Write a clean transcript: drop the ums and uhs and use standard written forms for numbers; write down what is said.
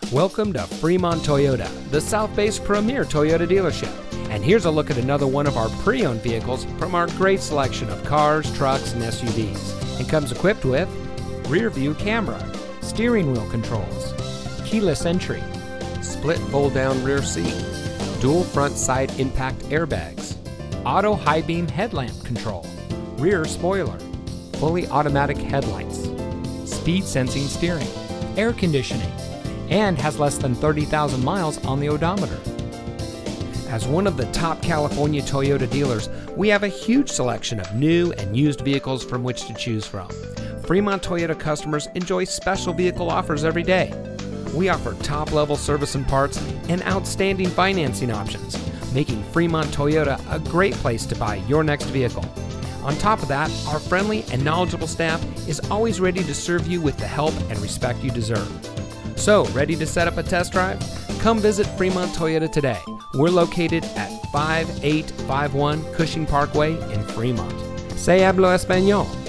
Welcome to Fremont Toyota, the South-based premier Toyota dealership. And here's a look at another one of our pre-owned vehicles from our great selection of cars, trucks, and SUVs. It comes equipped with rear view camera, steering wheel controls, keyless entry, split fold-down rear seat, dual front side impact airbags, auto high beam headlamp control, rear spoiler, fully automatic headlights, speed sensing steering, air conditioning, and has less than 30,000 miles on the odometer. As one of the top California Toyota dealers, we have a huge selection of new and used vehicles from which to choose from. Fremont Toyota customers enjoy special vehicle offers every day. We offer top-level service and parts and outstanding financing options, making Fremont Toyota a great place to buy your next vehicle. On top of that, our friendly and knowledgeable staff is always ready to serve you with the help and respect you deserve. So, ready to set up a test drive? Come visit Fremont Toyota today. We're located at 5851 Cushing Parkway in Fremont. Se hablo español.